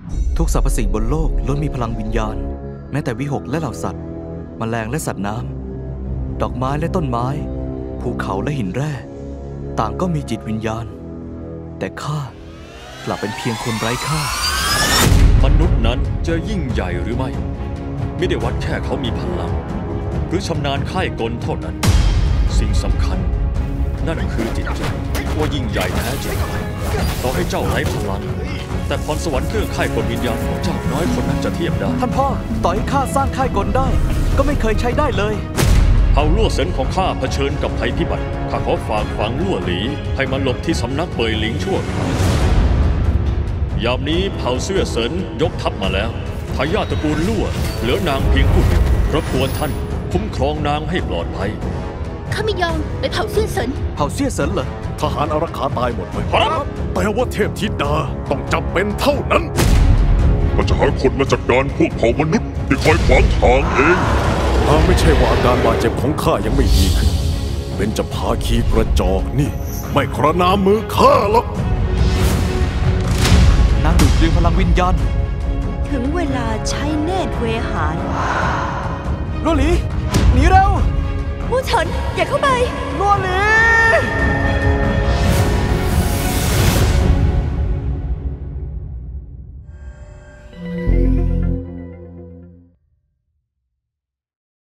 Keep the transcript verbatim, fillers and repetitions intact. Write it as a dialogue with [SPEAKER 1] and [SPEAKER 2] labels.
[SPEAKER 1] ทุกสรรพสิ่งบนโลกล้วนมีพลังวิญญาณแม้แต่วิหกและเหล่าสัตว์แมลงและสัตว์น้ำดอกไม้และต้นไม้ภูเขาและหินแร่ต่างก็มีจิตวิญญาณแต่ข้ากลับเป็นเพียงคนไร้ค่าม
[SPEAKER 2] นุษย์นั้นจะยิ่งใหญ่หรือไม่ไม่ได้วัดแค่เขามีพลังหรือชำนาญค่ายกลเท่านั้นสิ่งสำคัญนั่นคือจิตใจว่ายิ่งใหญ่แท้จริงต่อให้เจ้าไร้พลังแต่พรสวรรค์เครื่องค่ายกลวิญญาณของเจ้าน้อยคนนั้นจะเทียบได้
[SPEAKER 1] ท่านพ่อต่อให้ข้าสร้างค่ายกลได้ก็ไม่เคยใช้ได้เลย
[SPEAKER 2] เผ่าลั่วเซินของข้าเผชิญกับภัยพิบัติข้าขอฝากฝังลั่วหลีให้มันหลบที่สำนักเปยหลิงชั่วคราวยามนี้เผ่าเสื้อเซินยกทัพมาแล้วทายาทตระกูลลั่วเหลือนางเพียงผู้เดียวรบกวนท่านคุ้มครองนางให้ปลอดภัย
[SPEAKER 3] ข้าไม่ยอมไปเผ่าเสื้อเซิน
[SPEAKER 1] เผ่าเสื้อเซินเหรอ
[SPEAKER 4] ทหารอารักขาตายหมดเลยครับแต่ว่าเทพธิดาต้องจำเป็นเท่านั้น
[SPEAKER 5] มันจะหาคนมาจัดการพวกเผ่ามนุษย์ที่คอยขวางทางเอง
[SPEAKER 4] ถ้าไม่ใช่ว่าอาการบาดเจ็บของข้ายังไม่ดีขึ้นเป็นจะพาคีกระจอกนี่ไม่ครนามมือข้าหรอก
[SPEAKER 1] นางดูดดึงพลังวิญญาณ
[SPEAKER 6] ถึงเวลาใช้เนตรเวหาล
[SPEAKER 1] ลั่วหลีหนีเร็ว
[SPEAKER 6] ผู้เฉินอย่าเข้าไป
[SPEAKER 1] ลั่วหลี